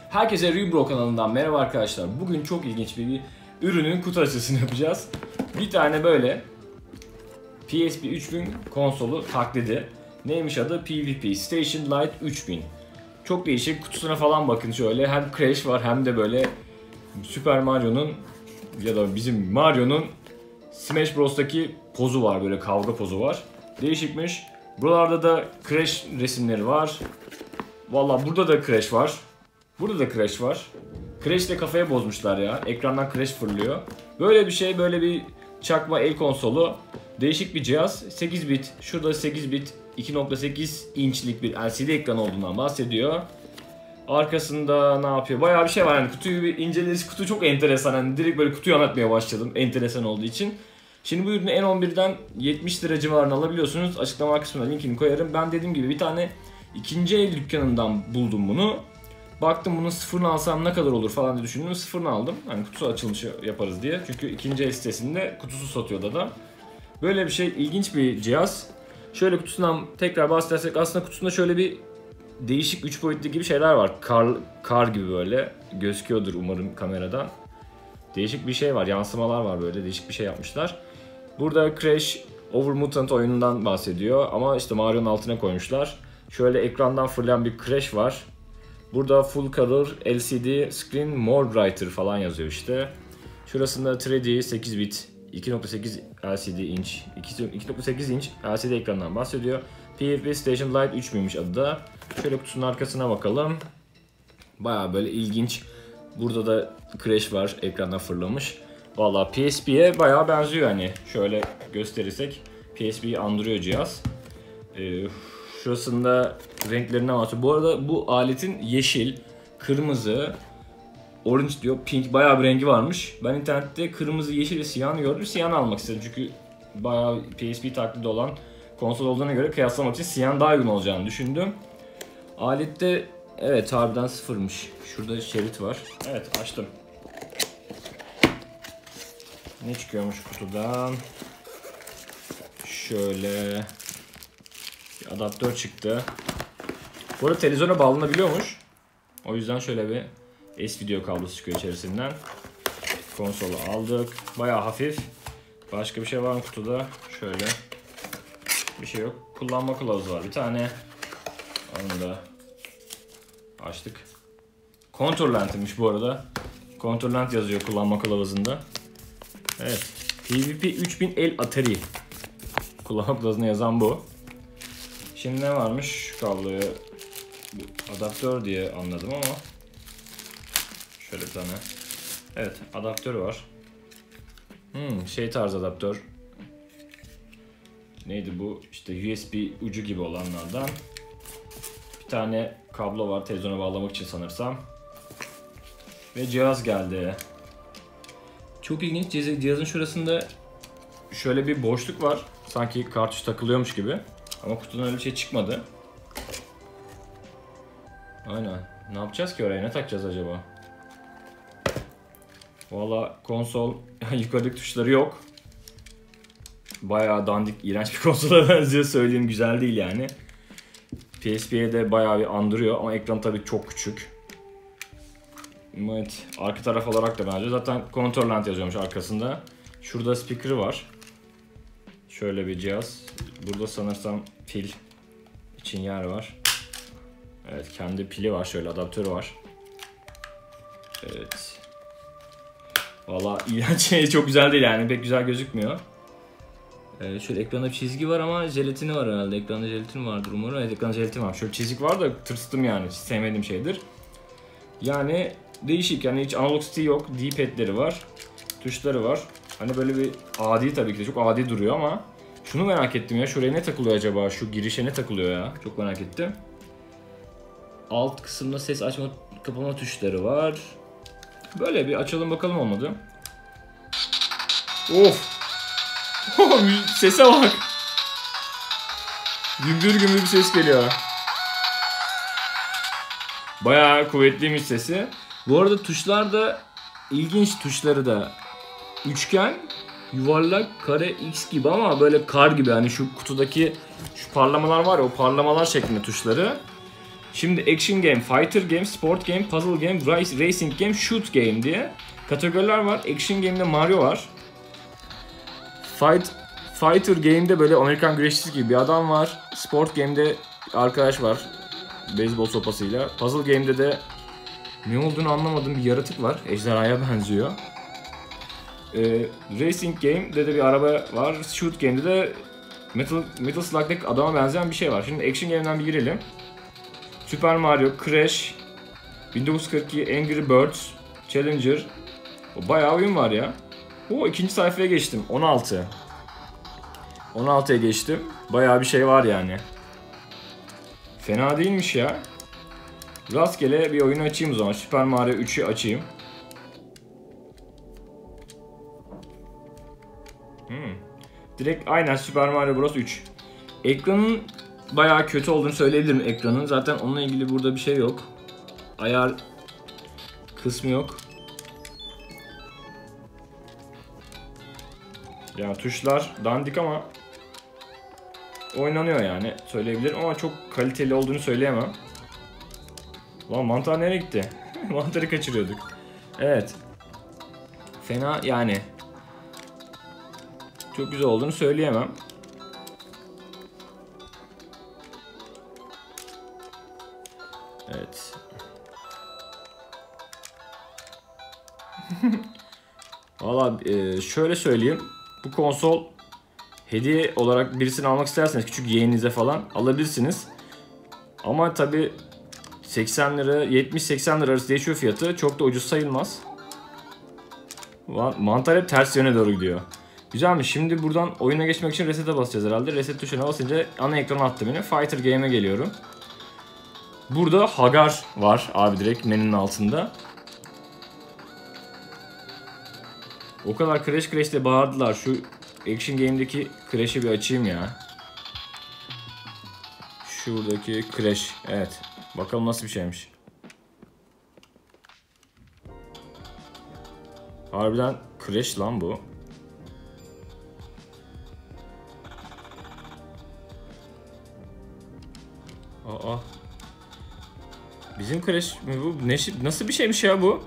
Herkese Rebro kanalından merhaba arkadaşlar. Bugün çok ilginç bir ürünün kutu açılışını yapacağız. Bir tane böyle PSP 3000 konsolu taklidi. Neymiş adı? PvP Station Lite 3000. Çok değişik, kutusuna falan bakın şöyle. Hem Crash var hem de böyle Super Mario'nun ya da bizim Mario'nun Smash Bros'taki pozu var, böyle kavga pozu var. Değişikmiş. Buralarda da Crash resimleri var. Vallahi burada da Crash var. Burada da Crash var. Crash de kafaya bozmuşlar ya. Ekrandan Crash fırlıyor. Böyle bir şey, böyle bir çakma el konsolu. Değişik bir cihaz. 8 bit. Şurada 8 bit 2.8 inçlik bir LCD ekran olduğundan bahsediyor. Arkasında ne yapıyor? Bayağı bir şey var yani, kutuyu bir inceleriz. Kutu çok enteresan. Yani direkt böyle kutuyu anlatmaya başladım enteresan olduğu için. Şimdi bu ürünü N11'den 70 lira civarına alabiliyorsunuz. Açıklama kısmına linkini koyarım. Ben dediğim gibi bir tane ikinci el dükkanından buldum bunu. Baktım bunun sıfırını alsam ne kadar olur falan diye düşündüm. Sıfırını aldım. Hani kutu açılışı yaparız diye. Çünkü ikinci el sitesinde kutusu satıyor da. Böyle bir şey, ilginç bir cihaz. Şöyle kutusundan tekrar bahsedersek, aslında kutusunda şöyle bir değişik 3 boyutlu gibi şeyler var. Kar gibi böyle gözüküyordur umarım kameradan. Değişik bir şey var. Yansımalar var böyle. Değişik bir şey yapmışlar. Burada Crash Over Mutant oyunundan bahsediyor. Ama işte Mario'nun altına koymuşlar. Şöyle ekrandan fırlayan bir Crash var. Burada Full Color LCD Screen More Brighter falan yazıyor işte. Şurasında 3D 8 bit 2.8 LCD inç 2.8 inç LCD ekrandan bahsediyor. PvP Station Lite 3000'miş adı da. Şöyle kutusunun arkasına bakalım. Bayağı böyle ilginç. Burada da Crash var, ekrandan fırlamış. Vallahi PSP'ye bayağı benziyor hani. Şöyle gösterirsek PSP'yi andırıyor cihaz. Şurasında renklerine anlatıyor. Bu arada bu aletin yeşil, kırmızı, orange diyor, pink, bayağı bir rengi varmış. Ben internette kırmızı, yeşil ve siyahını gördüm. Siyahını almak istedim çünkü bayağı PSP taklidi olan konsol olduğuna göre kıyaslamak için siyahın daha uygun olacağını düşündüm. Alette evet harbiden sıfırmış. Şurada şerit var. Evet, açtım. Ne çıkıyormuş kutudan? Şöyle bir adaptör çıktı. Bu arada televizyona bağlanabiliyormuş. O yüzden şöyle bir S-video kablosu çıkıyor içerisinden. Konsolu aldık. Bayağı hafif. Başka bir şey var mı kutuda? Şöyle. Bir şey yok. Kullanma kılavuzu var bir tane. Onu da açtık. Contour lentiymiş bu arada. Contour lent yazıyor kullanma kılavuzunda. Evet. PvP 3000 el Atari. Kullanma kılavuzuna yazan bu. Şimdi ne varmış? Şu kabloyu adaptör diye anladım ama şöyle bir tane. Evet, adaptör var. Şey tarzı adaptör. Neydi bu? İşte USB ucu gibi olanlardan. Bir tane kablo var televizyona bağlamak için sanırsam. Ve cihaz geldi. Çok ilginç. Cihazın şurasında şöyle bir boşluk var. Sanki kartuş takılıyormuş gibi. Ama kutudan öyle bir şey çıkmadı. Aynen. Ne yapacağız ki oraya? Ne takacağız acaba? Valla konsol yukarıdaki tuşları yok. Bayağı dandik, iğrenç bir konsola benziyor, söyleyeyim, güzel değil yani. PSP'ye de bayağı bir andırıyor ama ekran tabii çok küçük. Evet, arka taraf olarak da bence zaten contour lent yazıyormuş arkasında. Şurada speaker'ı var. Şöyle bir cihaz. Burada sanırsam pil için yer var. Evet, kendi pili var, şöyle adaptörü var. Evet. Valla iğrenç, çok güzel değil yani, pek güzel gözükmüyor. Şöyle ekranda bir çizgi var ama jelatini var herhalde. Ekranda jelatin vardır umarım. Evet, ekranda jelatin var. Şöyle çizik var da tırstım yani, hiç sevmediğim şeydir. Yani değişik yani, hiç analog stick yok. D-pad'leri var. Tuşları var. Hani böyle bir adi, tabii ki de çok adi duruyor ama şunu merak ettim ya, şuraya ne takılıyor acaba? Şu girişe ne takılıyor ya? Çok merak ettim. Alt kısımda ses açma kapama tuşları var. Böyle bir açalım bakalım, olmadı. Of! Sese bak! Gümbür gümbür bir ses geliyor. Bayağı kuvvetliymiş sesi. Bu arada tuşlar da ilginç, tuşları da. Üçgen, yuvarlak, kare, X gibi ama böyle kar gibi. Hani şu kutudaki şu parlamalar var ya, o parlamalar şeklinde tuşları. Şimdi Action Game, Fighter Game, Sport Game, Puzzle Game, Racing Game, Shoot Game diye kategoriler var. Action Game'de Mario var. Fighter Game'de böyle Amerikan güreşçisi gibi bir adam var. Sport Game'de arkadaş var. Beyzbol sopasıyla. Puzzle Game'de de ne olduğunu anlamadığım bir yaratık var. Ejderhaya benziyor. Racing Game'de de bir araba var. Shoot Game'de de Metal Slug'daki adama benzeyen bir şey var. Şimdi Action Game'den bir girelim. Super Mario, Crash, 1942, Angry Birds, Challenger. Bayağı oyun var ya. İkinci sayfaya geçtim. 16. 16'ya geçtim. Bayağı bir şey var yani. Fena değilmiş ya. Rastgele bir oyunu açayım o zaman. Super Mario 3'ü açayım. Direkt aynen Super Mario Bros 3. Ekranın bayağı kötü olduğunu söyleyebilirim ekranın. Zaten onunla ilgili burada bir şey yok. Ayar kısmı yok. Yani tuşlar dandik ama oynanıyor yani söyleyebilirim ama çok kaliteli olduğunu söyleyemem. Lan mantar nereye gitti? Mantarı kaçırıyorduk. Evet. Fena yani. Çok güzel olduğunu söyleyemem. Evet. Valla şöyle söyleyeyim. Bu konsol hediye olarak birisini almak isterseniz küçük yeğeninize falan alabilirsiniz. Ama tabi 80 lira 70-80 lira arası değişiyor fiyatı. Çok da ucuz sayılmaz. Mantar hep ters yöne doğru gidiyor. Güzelmiş. Şimdi buradan oyuna geçmek için reset'e basacağız herhalde. Reset tuşuna basınca ana ekrana attı beni. Fighter Game'e geliyorum. Burada Hagar var abi direkt menünün altında. O kadar Crash diye bağırdılar. Şu Action Game'deki Crash'i bir açayım ya. Şuradaki Crash. Evet. Bakalım nasıl bir şeymiş. Harbiden Crash lan bu. Aa. Bizim Crash mi bu? Nasıl bir şeymiş ya bu?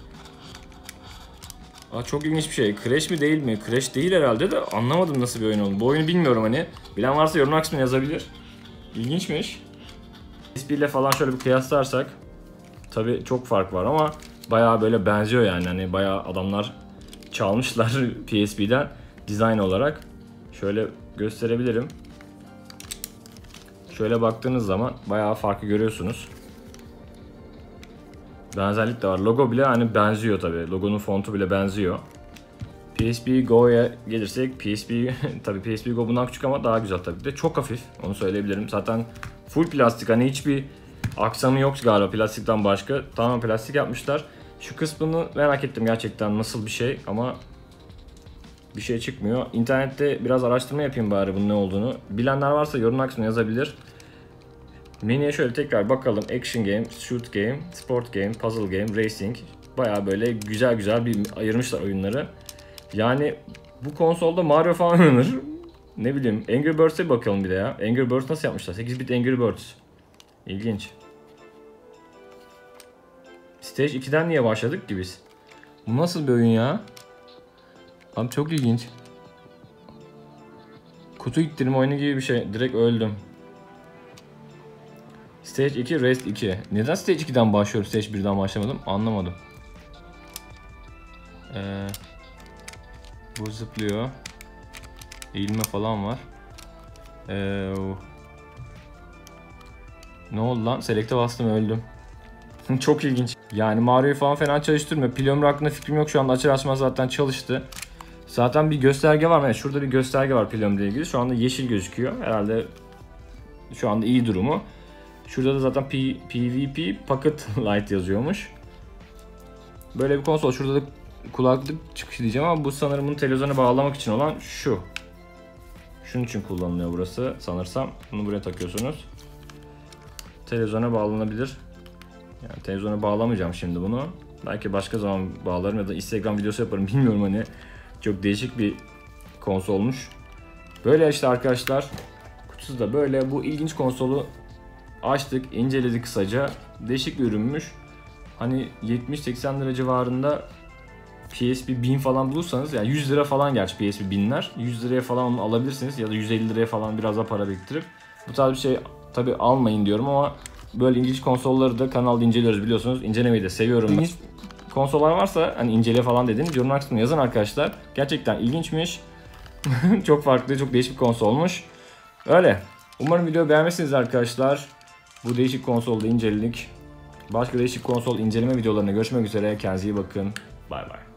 Çok ilginç bir şey. Crash mi değil mi? Crash değil herhalde de anlamadım nasıl bir oyun oldu. Bu oyunu bilmiyorum hani. Bilen varsa yorum kısmına yazabilir. İlginçmiş. PSP ile falan şöyle bir kıyaslarsak tabi çok fark var ama bayağı böyle benziyor yani. Hani bayağı adamlar çalmışlar PSP'den dizayn olarak. Şöyle gösterebilirim. Şöyle baktığınız zaman bayağı farkı görüyorsunuz. Benzerlik de var. Logo bile hani benziyor tabi. Logonun fontu bile benziyor. PSP Go'ya gelirsek PSP tabi PSP Go bundan küçük ama daha güzel tabii de. Çok hafif. Onu söyleyebilirim. Zaten full plastik. Hani hiçbir aksamı yok galiba plastikten başka. Tamamen plastik yapmışlar. Şu kısmını merak ettim gerçekten nasıl bir şey ama bir şey çıkmıyor. İnternette biraz araştırma yapayım bari bunun ne olduğunu. Bilenler varsa yorum kısmına yazabilir. Menüye şöyle tekrar bakalım. Action Game, Shoot Game, Sport Game, Puzzle Game, Racing. Bayağı böyle güzel bir ayırmışlar oyunları. Yani bu konsolda Mario falan oynanır. Ne bileyim Angry Birds'e bakalım bir de ya. Angry Birds nasıl yapmışlar? 8-bit Angry Birds. İlginç. Stage 2'den niye başladık ki biz? Bu nasıl bir oyun ya? Abi çok ilginç. Kutu ittirme oyunu gibi bir şey. Direkt öldüm. Stage 2, Race 2. Neden Stage 2'den başlıyorum, Stage 1'den başlamadım? Anlamadım. Bu zıplıyor. Eğilme falan var. Ne oldu lan? Select'e bastım öldüm. Çok ilginç. Yani Mario'yu falan fena çalıştırmıyor. Pil ömrü hakkında fikrim yok şu anda. Açar açmaz zaten çalıştı. Zaten bir gösterge var mı? Evet, şurada bir gösterge var pil ömrüyle ilgili. Şu anda yeşil gözüküyor. Herhalde şu anda iyi durumu. Şurada da zaten PvP Pocket Light yazıyormuş. Böyle bir konsol. Şurada da kulaklık çıkışı diyeceğim ama bu sanırım bunu televizyona bağlamak için olan şu. Şunun için kullanılıyor burası sanırsam. Bunu buraya takıyorsunuz. Televizyona bağlanabilir. Yani televizyona bağlamayacağım şimdi bunu. Belki başka zaman bağlarım ya da Instagram videosu yaparım bilmiyorum hani. Çok değişik bir konsolmuş. Böyle işte arkadaşlar. Kutusu da böyle. Bu ilginç konsolu açtık, inceledik kısaca. Değişik bir ürünmüş. Hani 70-80 lira civarında PSP 1000 falan bulursanız, yani 100 lira falan gerçi PSP 1000'ler. 100 liraya falan onu alabilirsiniz ya da 150 liraya falan biraz daha para biriktirip. Bu tarz bir şey tabi almayın diyorum ama böyle ilginç konsolları da kanalda inceliyoruz biliyorsunuz. İncelemeyi de seviyorum. İlginç konsollar varsa hani incele falan dediğiniz yorumlar kısmına yazın arkadaşlar. Gerçekten ilginçmiş. Çok farklı, çok değişik bir konsol olmuş. Öyle. Umarım videoyu beğenmişsiniz arkadaşlar. Bu değişik konsolda inceledik. Başka değişik konsol inceleme videolarına görüşmek üzere. Kendinize iyi bakın. Bay bay.